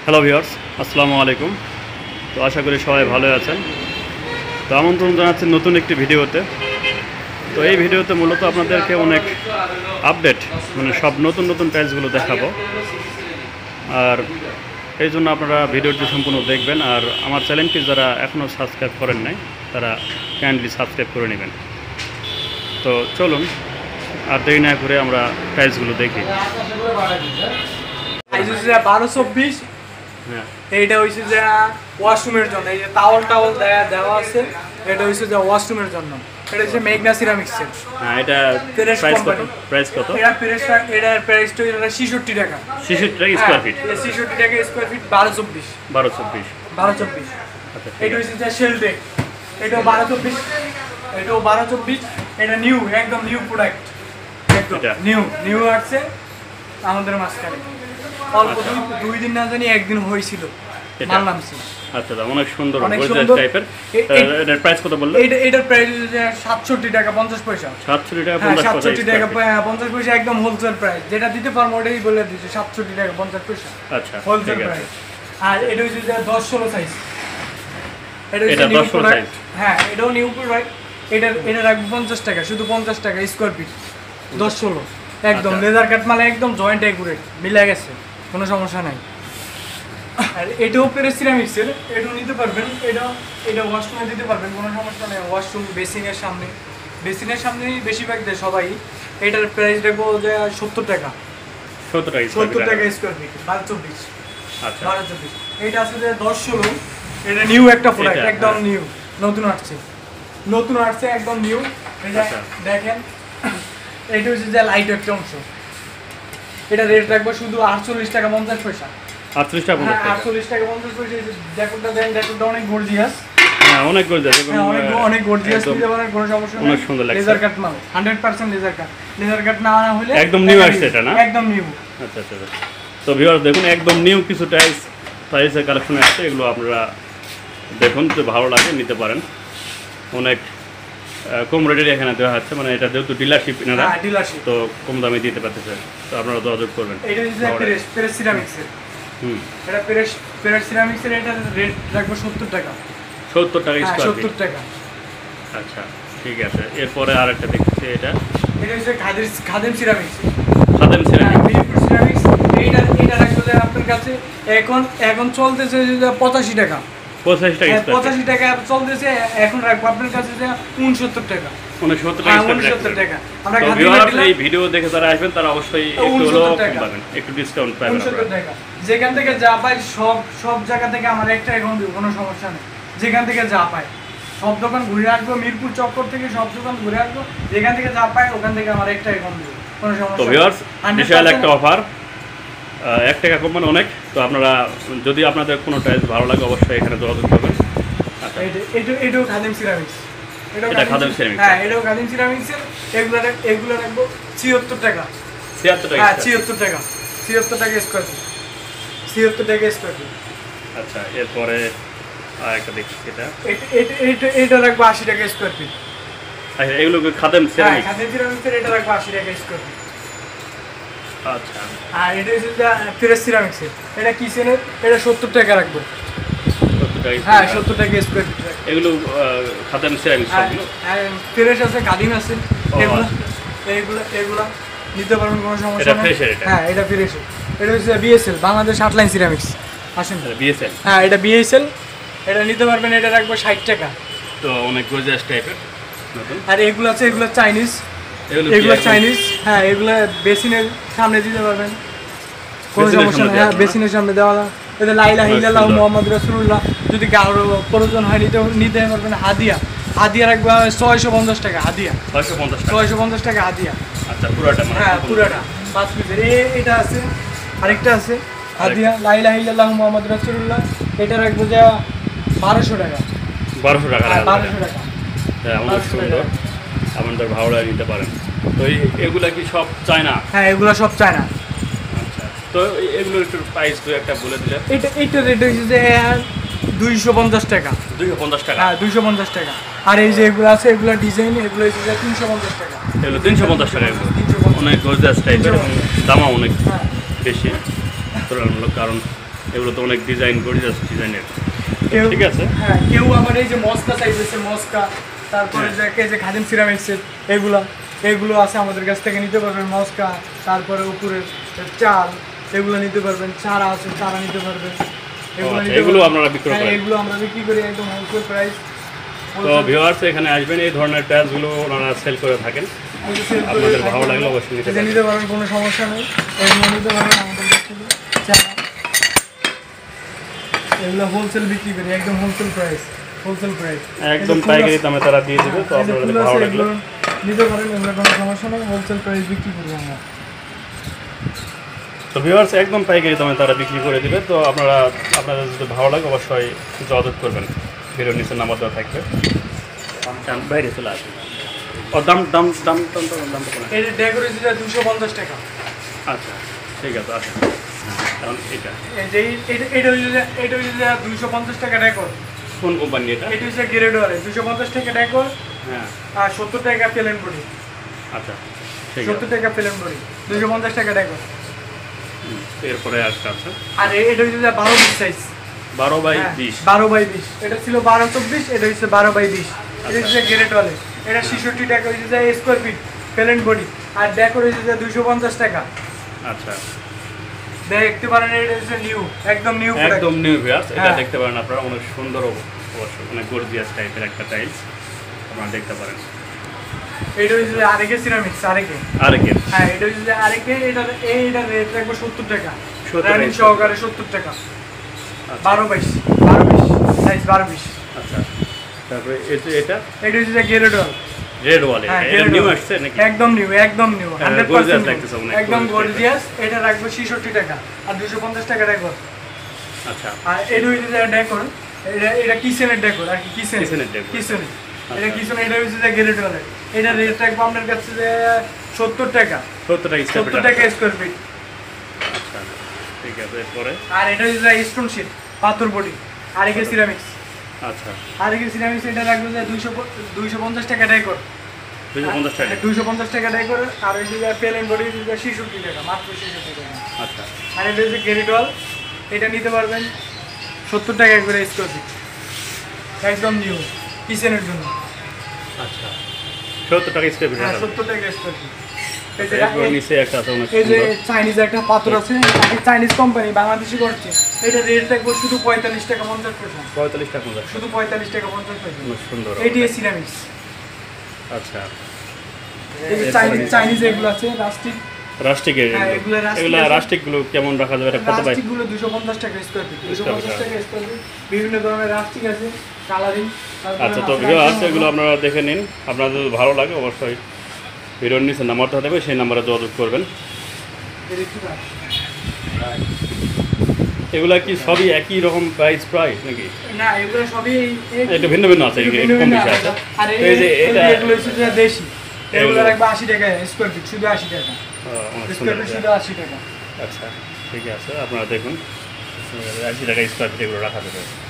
Hello viewers, আসসালামু আলাইকুম। তো আশা করি সবাই ভালো আছেন। তো আমন্ত্রণ জানাচ্ছি নতুন একটি ভিডিওতে। তো এই ভিডিওতে মূলত আপনাদেরকে অনেক আপডেট মানে সব নতুন নতুন টাইলসগুলো দেখাবো, আর এই জন্য আপনারা ভিডিওটি সম্পূর্ণ দেখবেন। আর আমার চ্যানেলটি যারা এখনও সাবস্ক্রাইব করেন নাই তারা কাইন্ডলি সাবস্ক্রাইব করে নেবেন। তো চলুন আর দেরি না করে আমরা টাইলসগুলো দেখি। হ্যাঁ, এইটা হইছে যে ওয়াশরুমের জন্য, এই যে টাওয়াল দেওয়া আছে, এটা হইছে যে ওয়াশরুমের জন্য। এটা হচ্ছে মেঘনা সিরামিক্সের। হ্যাঁ, এটা প্রাইস কত? এটার প্রাইসটা 66 টাকা। 66 টাকা স্কয়ার ফিট। 66 টাকা স্কয়ার ফিট, 1224। আচ্ছা, এটা হইছে যে শেলডেক, এটাও 1224, এটাও 1224। এটা নিউ, একদম নিউ প্রোডাক্ট, একদম নিউ আসছে আমাদের মাঝখানে। অল্প 2 দিন না জানি একদিন হয়েছিল মাল নামছে। আচ্ছা, অনেক সুন্দর গর্জিয়াস টাইপের। এটার প্রাইস কত বললেন? এটার প্রাইস হচ্ছে 67 টাকা 50 পয়সা। 67 টাকা 50 টাকা 50 পয়সা, একদম হোলসেল প্রাইস। যেটা দিতে পারবো ওটাই বলে দিয়েছে, 67 টাকা 50 পয়সা। আচ্ছা, হোলসেল প্রাইস। আর এটা হচ্ছে 10-16 সাইজ। এটা 10-16 সাইজ। হ্যাঁ, এটাও নিউ প্রোডাক্ট। এটা রাখবো 50 টাকা, শুধু 50 টাকা স্কয়ার ফিট, 10-16 একদম লেজার কাট মাল, একদম জয়েন্ট একুরেট মিলে গেছে, কোনো সমস্যা নাই। আর এটাও পেরে সিরামিক্সের, এটাও নিতে পারবেন। এটা ওয়াশরুমে দিতে পারবেন, কোনো সমস্যা নেই। ওয়াশরুম বেসিনের সামনেই বেশিরভাগ দেয় সবাই। এটার প্রাইস রাখবো যে 70 টাকা। 70 টাকা স্কয়ার ফিট, 12-24। আচ্ছা, 12-24। এটা আছে যে 10-16। এটা নিউ একটা প্রোডাক্ট, একদম নিউ, নতুন আসছে একদম নিউ। এটা দেখেন, এটা হচ্ছে যে লাইট একটা অংশ। এটা রেট রাখবো শুধু 48 টাকা 50 পয়সা। 48 টাকা 48 টাকা 50 পয়সা। ডেকোরটা দেন, ডেকোরটা অনেক গর্জিয়াস। হ্যাঁ, অনেক গর্জিয়াস, অনেক গর্জিয়াস দিতে পারেন, কোনো সমস্যা নেই। অনেক সুন্দর লাগছে। লেজার কাট মাল, 100% লেজার কাট না আনা হলে একদম নিউ আসছে এটা, না? একদম নিউ। আচ্ছা। তো ভিউয়ার্স দেখুন, একদম নিউ কিছু টাইলসের কালেকশন আসছে। এগুলো আপনারা দেখুন, তো ভালো লাগে নিতে পারেন। অনেক কম রেটের এখানে দেওয়া হচ্ছে, মানে এটা যেহেতু ডিলারশিপ এনারা, তো কম দামে দিতে পারতেছে। তো আপনারা যোগাযোগ করবেন। এটা হচ্ছে পেরেস সিরামিক্সের। এটা পেরেস সিরামিক্সের। এটা রেট রাখবো 70 টাকা। 70 টাকা স্কয়ার ফিট। 70 টাকা। আচ্ছা, ঠিক আছে। এরপরে আরেকটা দেখছি, এটা হচ্ছে খাদেম সিরামিক্স। মিরপুর সিরামিক্স। এটা রাখবো যে আপনার কাছে এখন চলতেছে 85 টাকা। 85 টাকা চলতেছে, এখন রাখবো আপনার কাছে 69 টাকা। 69 টাকা। আমরা এই ভিডিও দেখে যারা আসবেন তারা অবশ্যই একটু হলেও কম পাবেন, একটু ডিসকাউন্ট পাবেন। 69 টাকা। যেখান থেকে যা পাই সব জায়গা থেকে আমার একটা অ্যাকাউন্ট দিব, কোনো সমস্যা নেই। যেখান থেকে যা পাই সব দোকান ঘুরে আসবো, মিরপুর চক্কর থেকে সব দোকান ঘুরে আসবো, যেখান থেকে যা পাই ওখান থেকে আমার একটা অ্যাকাউন্ট দিব, কোনো সমস্যা নেই। তো ভিউয়ার্স, বিশাল একটা অফার, 1 টাকা কম মানে অনেক। তো আপনারা যদি আপনাদের কোনো টাইলস ভালো লাগে অবশ্যই এখানে যোগাযোগ করবেন। আচ্ছা, এটাও খাদেম সিরামিক্স। এটা খাদেম সিরামিক্স। হ্যাঁ, এটাও খাদেম সিরামিক্সের। এগুলো রাখবো 76 টাকা। 76 টাকা। হ্যাঁ, 76 টাকা। 76 টাকা স্কয়ার ফিট। 76 টাকা স্কয়ার ফিট। আচ্ছা, এরপরে আরেকটা দেখছি, এটা রাখবো 80 টাকা স্কয়ার ফিট। আচ্ছা, এগুলো খাদেম সিরামিক্স। খাদেম সিরামিক্সের। এটা রাখবো 80 টাকা স্কয়ার ফিট। আচ্ছা, আর এটা হচ্ছে পেরেস সিরামিক্সের। এটা কিচেনের। এটা 70 টাকা রাখবো। 70 টাকা। হ্যাঁ, 70 টাকা স্কয়ার ফিট। এগুলো খাদেম সিরামিক্স সবগুলো। পেরেস আছে, কাদিম আছে। এগুলো নিতে পারবেন, কোনো সমস্যা নেই। হ্যাঁ, এটা ফ্রেশের। এটা হচ্ছে বিএসএল, বাংলাদেশ আটলাইন সিরামিক্স। আসেন, বিএসএল। হ্যাঁ, এটা বিএসএল। এটা নিতে পারবেন। এটা রাখবো 60 টাকা। তো অনেক গর্জিয়াস টাইপের নতুন। আর এগুলো আছে, এগুলো চাইনিজ। এগুলো চাইনিজ। হ্যাঁ, এগুলো বেসিনের সামনে দিতে পারবেন, কোনো সমস্যা নেই। হ্যাঁ, বেসিনের সামনে দেওয়া। এটা লা ইলাহা ইল্লাল্লাহু মুহাম্মাদুর রাসূলুল্লাহ। যদি কারো প্রয়োজন হয় নিতে পারবেন। হাদিয়া রাখবো 650 টাকা। হাদিয়া 650 টাকা হাদিয়া। আচ্ছা, পুরোটা? হ্যাঁ, পুরোটা 5 পিসের। এটা আছে, আরেকটা আছে হাদিয়া, লা ইলাহা ইল্লাল্লাহু মুহাম্মাদুর রাসূলুল্লাহ। এটা রাখবো যে 1200 টাকা। 1200 টাকা। 1200 টাকা। হ্যাঁ, অনেক সুন্দর, আপনাদের ভালো লাগে নিতে পারেন। তো এগুলা কি সব চায়না? হ্যাঁ, এগুলো সব চায়না। আচ্ছা, তো এগুলোর একটু প্রাইস একটা বলে দিলে। এইটা রেট হচ্ছে যে 250 টাকা। 250 টাকা। হ্যাঁ, 250 টাকা। আর এই যে এগুলো আছে, এগুলো ডিজাইন, এগুলো হচ্ছে 350 টাকা। এগুলো 350 টাকা। অনেক গর্জিয়াস টাইপের এবং দামও অনেক বেশি তুলনামূলক, কারণ এগুলো তো অনেক ডিজাইন গর্জিয়াস ডিজাইনের। ঠিক আছে। হ্যাঁ, কেউ আবার এই যে মস্কা চাইতেছে, মস্কা, তারপরে যে খাদিম সিরামিক্সের এগুলো আছে আমাদের কাছ থেকে নিতে পারবেন। মস্কা, তারপরে উপরের চাল এগুলো নিতে পারবেন। চারা আছে, চারা নিতে পারবেন। এগুলো আপনারা বিক্রি করেন? এগুলো আমরা বিক্রি করি একদম হোলসেল প্রাইস। তো ভিউয়ার্স এখানে আসবেন, এই ধরনের টাইলসগুলো ওনারা সেল করে থাকেন। আপনাদের ভালো লাগলে অবশ্যই নিতে পারেন, কোনো সমস্যা নেই। এগুলো নিতে পারেন আমাদের কাছ থেকে। চারা এগুলো হোলসেল বিক্রি করি, একদম হোলসেল প্রাইস একদম পাইকারি দামে তারা দিয়ে দেবে। তো আপনাদের ভালো লাগলে নিতে পারেন, এগুলো কোনো সমস্যা নেই, হোলসেল প্রাইস বিক্রি করি আমরা। তো ভিউয়ার্স একদম পাইকারি দামে তারা বিক্রি করে দেবে। তো আপনাদের যদি ভালো লাগে অবশ্যই যোগাযোগ করবেন। ভিডিওর নিচে নাম্বার দেওয়া থাকবে। বাইরে চলে আসবে। দামটা এই ডেকোরেশনটা 250 টাকা। আচ্ছা ঠিক আছে, আচ্ছা। কারণ এটা হচ্ছে 250 টাকা ডেকোর। কোন কোম্পানি এটা? এটা হচ্ছে গ্রেডওয়ারে 250 টাকা ডেকোর। হ্যাঁ, আর 70 টাকা প্লেন বডি। আচ্ছা ঠিক আছে, 70 টাকা প্লেন বডি, 250 টাকা ডেকোর। এরপরে আসছে আচ্ছা। আর এটা হচ্ছে 12 সাইজ, 12x20। 12x20। এটা ছিল 12-24, এটা হচ্ছে 12x20। এটা হচ্ছে গ্রেডওয়ারে, এটা 66 টাকা হচ্ছে স্কয়ার ফিট প্লেন বডি। আর ডেকোর হচ্ছে 250 টাকা। আচ্ছা, দেখতে পারেন এটা হচ্ছে নিউ, একদম নিউ ভিউয়ার্স। এটা দেখতে পারেন আপনারা, অনেক সুন্দর অবশ্য, অনেক গর্জিয়াস টাইপের একটা টাইলস আপনারা দেখতে পারেন। এটা হচ্ছে আরেকে সিরামিক্স, আরেকে। হ্যাঁ, এটা হচ্ছে আরেকে। এটা রেট রাখবো 70 টাকা, রানিং সহকারে 70 টাকা। 12x20 size, 12x20। আচ্ছা, তারপরে এটা হচ্ছে গ্রেডওয়াল। এটা নিউ আসছে নাকি? একদম নিউ, 100% লাগতেছে, অনেক একদম গর্জিয়াস। এটা রাখবো 66 টাকা আর 250 টাকা ডেকোর। আচ্ছা, আর এটা হচ্ছে ডেকোর, এটা কিচেনের ডেকোর আর কি, কিচেনের এটা কিচেন। এটা হচ্ছে গ্রেডওয়াল। এটা রেট রাখবো আপনার কাছে 70 টাকা, 70 টাকা স্কয়ার ফিট। আচ্ছা ঠিক আছে। এরপরে আর এটা হচ্ছে স্টোন শীট, পাথর বডি, আরেকে সিরামিক্স। আচ্ছা, আরেকে সিরামিক্স। এটা রাখবো 250 টাকা ডেকোর, 250 টাকা ডেকোর। আর ওই যে প্লেন বডি 66 টাকা, মাত্র 66 টাকা। আচ্ছা, আর এটা হচ্ছে গ্রেডওয়াল। এটা নিতে পারবেন 70 টাকা করে স্কয়ার ফিট, একদম নিউ কিচেনের জন্য। আচ্ছা 70 টাকা স্কয়ার ফিট। 70 টাকা স্কয়ার ফিট। নিচে একটা আছে, অনেক এই যে সুন্দর চাইনিজ একটা পাথর আছে, চাইনিজ কোম্পানি, বাংলাদেশি করছে। এটা রেট থাকবে শুধু 45 টাকা 50 পয়সা। 45 টাকা 50, শুধু 45 টাকা 50 পয়সা। অনেক সুন্দর। এটি সিরামিক্স। আচ্ছা, এই যে চাইনিজ এগুলো আছে, রাস্টিক। এগুলো রাস্টিক গুলো কেমন রাখা যাবে? এটা কত পাই? রাস্টিক গুলো 250 টাকা স্কয়ার ফিট, 250 টাকা স্কয়ার ফিট। বিভিন্ন ধরনের রাস্টিক আছে, কালারিং। আচ্ছা, তো ভিউয়ার্স এগুলো আপনারা দেখে নিন। আপনাদের যদি ভালো লাগে অবশ্যই ভিডিওর নিচে নাম্বারটা দেবে, সেই নাম্বারে যোগাযোগ করবেন। এগুলা কি সবই একই রকম প্রাইস প্রায় নাকি? না, এগুলো সবই একটু ভিন্ন ভিন্ন আছে, কম বেশি আছে। এই যে এগুলো হচ্ছে দেশি, এগুলো রাখবে 80 টাকা স্কয়ার ফিট, শুধু 80 টাকা স্কয়ার ফিট, শুধু 80 টাকা। আচ্ছা ঠিক আছে, আপনারা দেখুন 80 টাকা স্কয়ার ফিট এগুলো রাখা যাবে।